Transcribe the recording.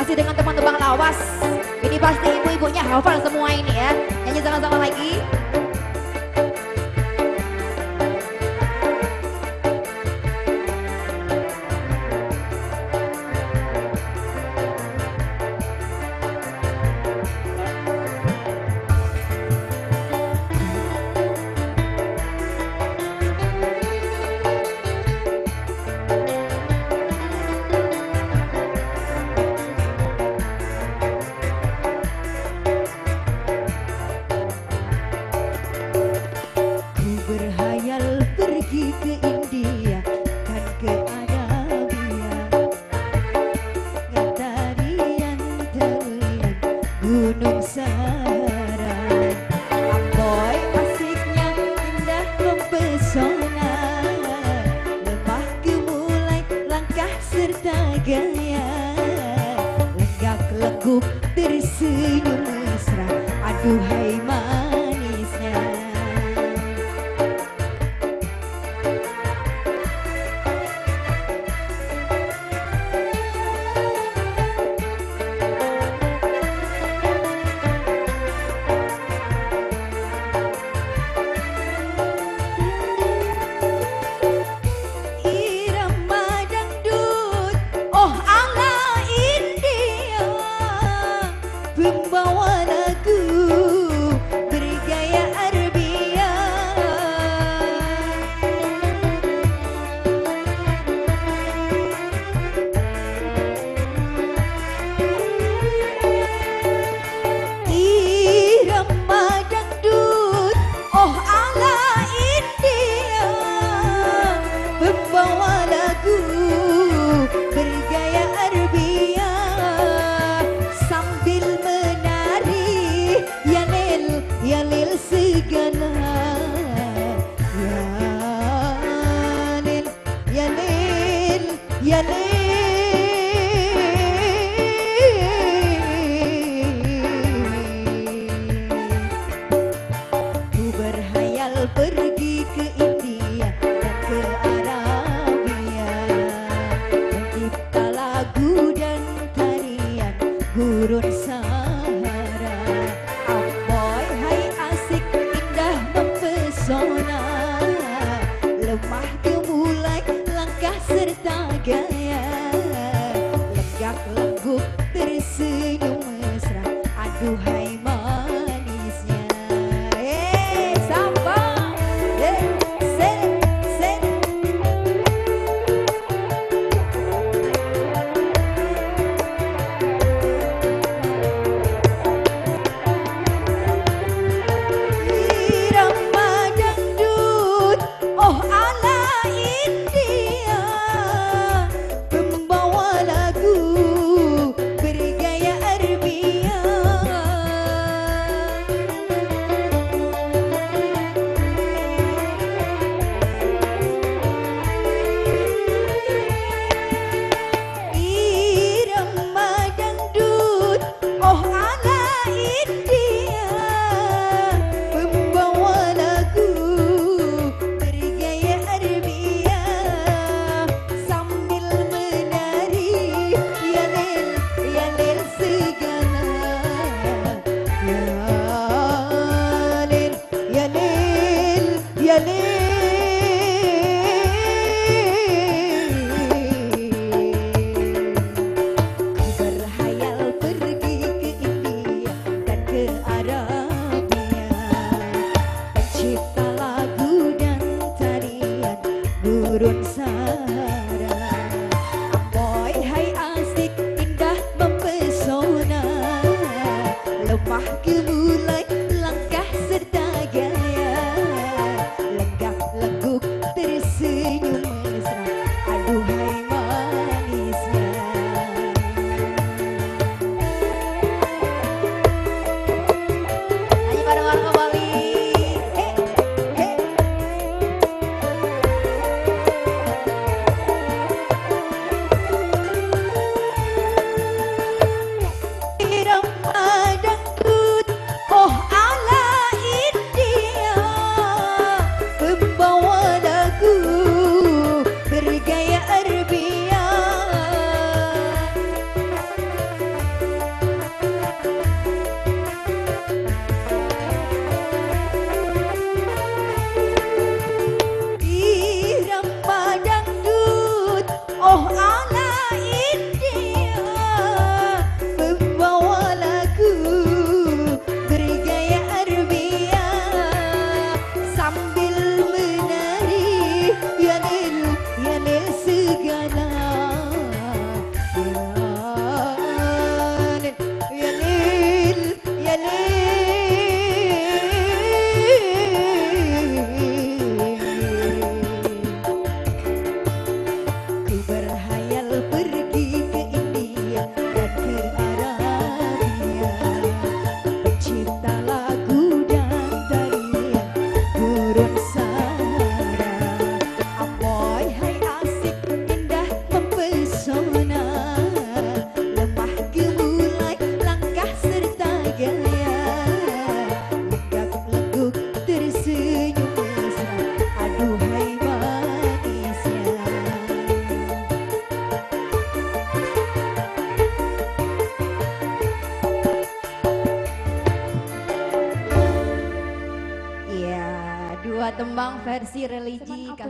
Masih dengan teman-teman lawas. Ini pasti ibu-ibunya hafal semua ini ya. Nyanyi sama-sama lagi. Ke India dan ke Arabia, tarian tarian Gunung Sahara. Amboi asiknya indah mempesona, lembah gemulai langkah serta gaya, lenggak leguk tersenyum mesra, aduhai manisnya. Membawa lagu bergaya Arabia, irama dangdut oh ala India, membawa lagu bergaya Arabia sambil Yalil segala, Yalil, Yalil, Yalil. Ku berhayal pergi ke India dan ke Arabia, mencipta lagu dan tarian gurun Sahara. Lemah gemulai langkah serta gaya, lenggak leguk tersenyum mesra, aduhai manisnya. Sambal, sen. Ya lil, ya lil. Ku berhayal pergi ke India dan ke Arabia, pencipta lagu dan tarian gurun Sahara. Amboi hai asik indah mempesona, lemah gemulai langkah serta gaya, lenggak lengguk tersenyum mesra, aduhai manisnya. Ya, dua tembang versi religi.